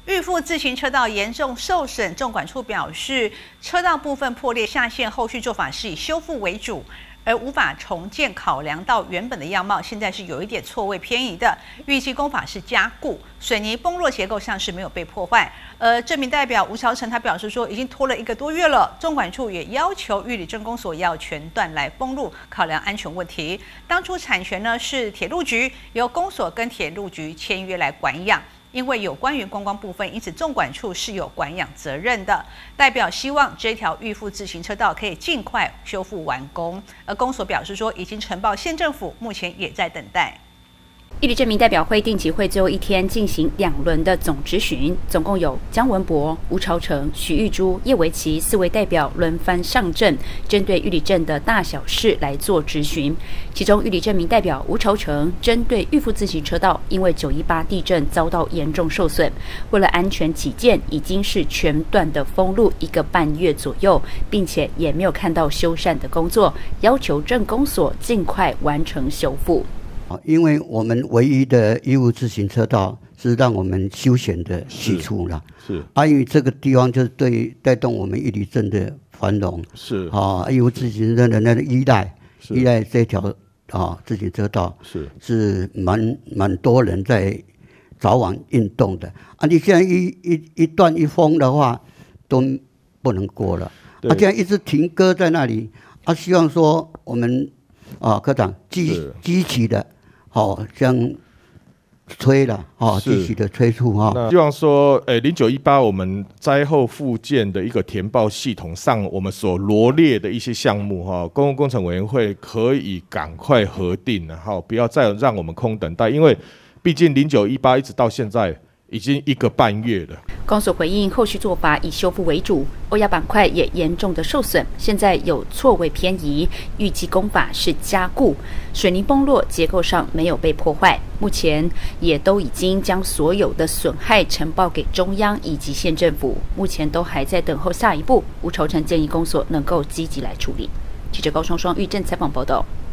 预付自行车道严重受损，仲管处表示，车道部分破裂下陷，后续做法是以修复为主，而无法重建考量到原本的样貌，现在是有一点错位偏移的。预计工法是加固，水泥崩落结构上是没有被破坏。这名代表吴朝成他表示说，已经拖了1个多月了，仲管处也要求玉里镇公所要全段来封路，考量安全问题。当初产权呢是铁路局，由公所跟铁路局签约来管养。因为有关于观光部分，因此仲管处是有管养责任的。代表希望这条预付自行车道可以尽快修复完工，而公所表示说，已经呈报县政府，目前也在等待。 玉里镇民代表会定期会最后一天进行2轮的总质询，总共有江文博、吴朝成、许玉珠、叶维琪4位代表轮番上阵，针对玉里镇的大小事来做质询。其中，玉里镇民代表吴朝成针对预付自行车道因为918地震遭到严重受损，为了安全起见，已经是全段的封路1个半月左右，并且也没有看到修缮的工作，要求镇公所尽快完成修复。 因为我们唯一的预付自行车道是让我们休闲的去处啦，因为这个地方就是对带动我们玉里镇的繁荣，预付自行车的那个依赖这条自行车道是蛮多人在早晚运动的你现在一段一封的话都不能过了现在一直停搁在那里希望说我们科长积极的这样推了积极的推出希望说0918我们灾后复建的一个填报系统上，我们所罗列的一些项目公共工程委员会可以赶快核定，不要再让我们空等待，因为毕竟0918一直到现在已经1个半月了。 公所回应，后续做法以修复为主，欧亚板块也严重的受损，现在有错位偏移，预计工法是加固，水泥崩落结构上没有被破坏，目前也都已经将所有的损害呈报给中央以及县政府，目前都还在等候下一步。吴朝成建议公所能够积极来处理。记者高双双玉镇采访报道。